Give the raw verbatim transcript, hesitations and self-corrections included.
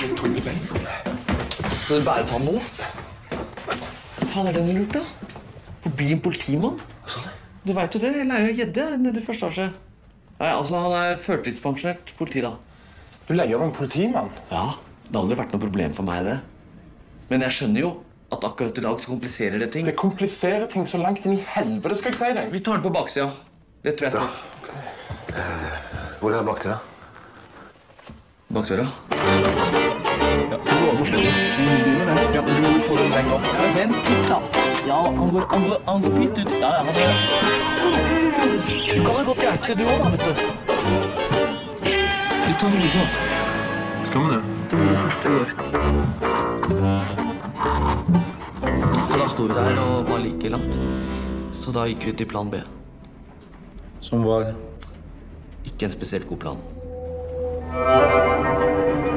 litt tung i bein. Skal du bare ta den nå? Hva faen er det du lurt, da? Forbi en politimann? Hva sa du? Du vet jo det, jeg leier jo gjedde nede i første etasje. Nei, altså, han er førtidspensjonert politi, da. Du leier av en politimann? Ja, det har aldri vært noe problem for meg, det. Men jeg skjønner jo at akkurat i dag så kompliserer det ting. Det kompliserer ting så langt inn i helvete, skal jeg si deg. Vi tar den på baksida. Det tror jeg er safe. Okay. Uh, hvor er bakdøra? Bakdøra? Ja, du går bort litt. Du gjør det. Ja, men du får den lenger opp. Ja, vent litt, da. Ja, han går, han går, han går fint ut. Ja, han er... Du kan ha godt hjerte, du også, da, vet du. Vi tar noe godt. Skal vi det? Det var det første jeg gjør. Så da stod vi der og var like langt. Så da gikk vi til plan B. Som var? Ikke en spesielt god plan.